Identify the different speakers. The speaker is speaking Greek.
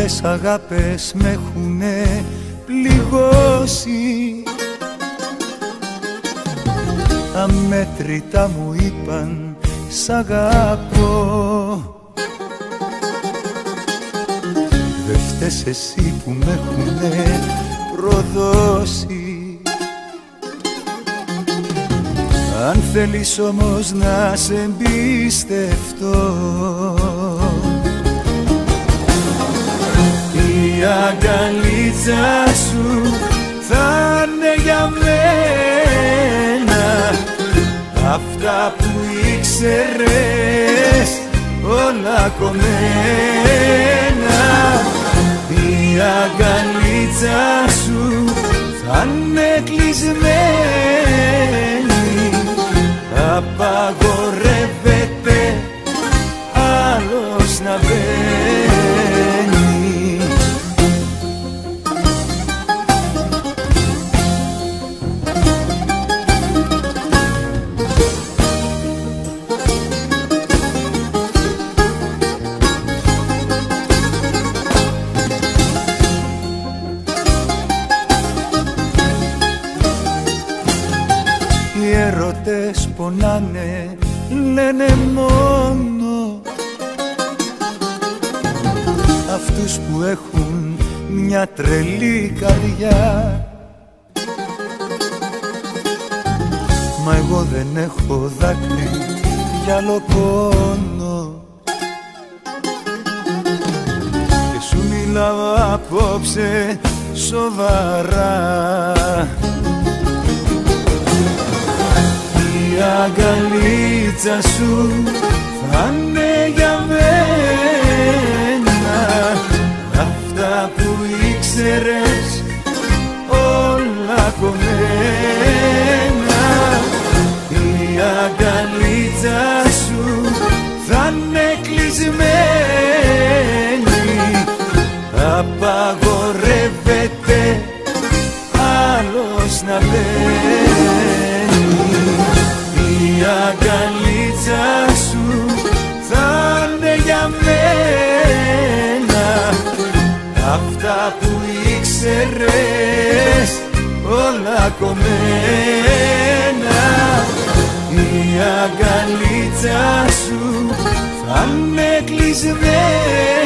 Speaker 1: Άλλες αγάπες με έχουνε πληγώσει. Αμέτρητα μου είπαν σ' αγαπώ. Δε φταίς εσύ που με έχουνε προδώσει. Αν θέλεις όμως να σε εμπιστευτώ, η αγκαλίτσα σου θα είναι για μένα. Αυτά που ήξερες όλα κομμένα. Η αγκαλίτσα σου θα είναι κλεισμένη. Απαγορεύεται άλλος να μπαίνει. Οι έρωτες πονάνε, λένε μόνο αυτούς που έχουν μια τρελή καρδιά. Μα εγώ δεν έχω δάκρυ για άλλο πόνο και σου μιλάω απόψε σοβαρά. Η αγκαλίτσα σου θα είναι για μένα. Αυτά που ήξερες όλα κομμένα. Η αγκαλίτσα σου θα είναι κλεισμένη. Απαγορεύεται άλλος να μπαίνει. Η αγκαλίτσα σου θα είναι για μένα. Αυτά που ήξερες όλα κομμένα. Η αγκαλίτσα σου θα είναι κλεισμένη.